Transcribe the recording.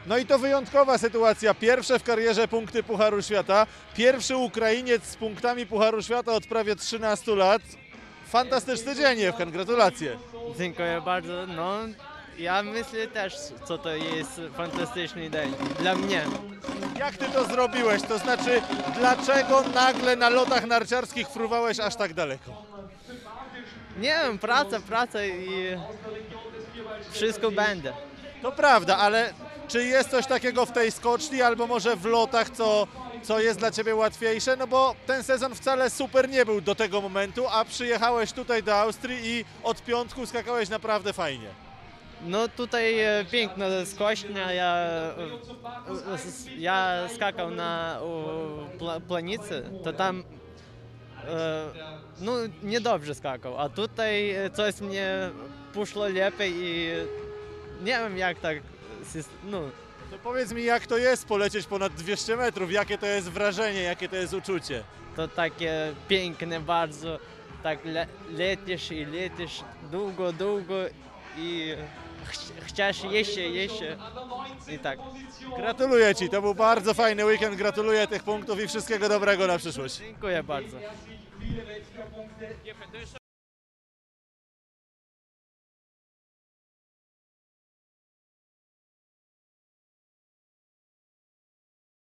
No i to wyjątkowa sytuacja. Pierwsze w karierze punkty Pucharu Świata. Pierwszy Ukrainiec z punktami Pucharu Świata od prawie 13 lat. Fantastyczny dzień, Ewchen, gratulacje. Dziękuję bardzo. No, ja myślę też, co to jest fantastyczny dzień dla mnie. Jak ty to zrobiłeś? To znaczy, dlaczego nagle na lotach narciarskich fruwałeś aż tak daleko? Nie wiem, praca i wszystko będzie. To prawda, ale czy jest coś takiego w tej skoczni albo może w lotach, co jest dla ciebie łatwiejsze? No bo ten sezon wcale super nie był do tego momentu, a przyjechałeś tutaj do Austrii i od piątku skakałeś naprawdę fajnie. No tutaj piękna skocznia, ja skakał na planicy, to tam no niedobrze skakał, a tutaj coś mnie poszło lepiej i nie wiem jak tak, no. To powiedz mi, jak to jest polecieć ponad 200 metrów, jakie to jest wrażenie, jakie to jest uczucie? To takie piękne bardzo, tak lecisz i lecisz długo i chcesz jeszcze i tak. Gratuluję ci, to był bardzo fajny weekend, gratuluję tych punktów i wszystkiego dobrego na przyszłość. Dziękuję bardzo.